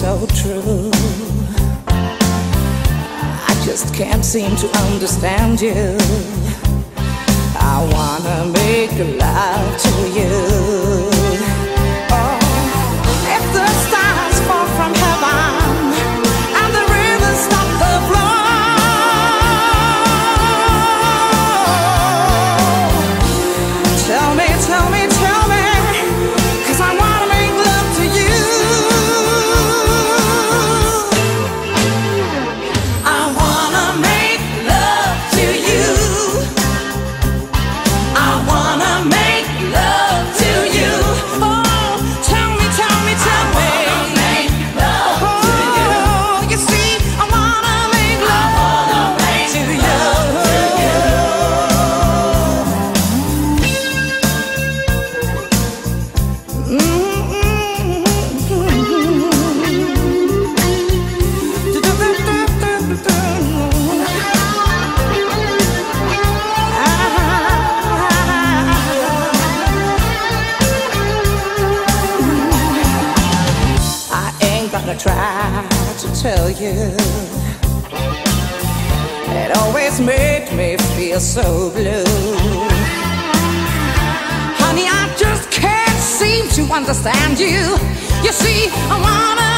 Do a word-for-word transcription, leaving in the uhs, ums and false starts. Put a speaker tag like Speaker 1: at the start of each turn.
Speaker 1: so true. I just can't seem to understand you. I wanna make love to you. Oh, if the stars fall from heaven and the rivers stop the flow, tell me, tell me, tell me, 'cause I wanna make love to you. I wanna make love to you. I wanna make love to you. Oh, tell me, tell me, tell me. I wanna make love to you. Oh, you see, I wanna make love I wanna make to you. I ain't gonna try to tell you. It always made me feel so blue. Honey, I just can't seem to understand you. You see, I wanna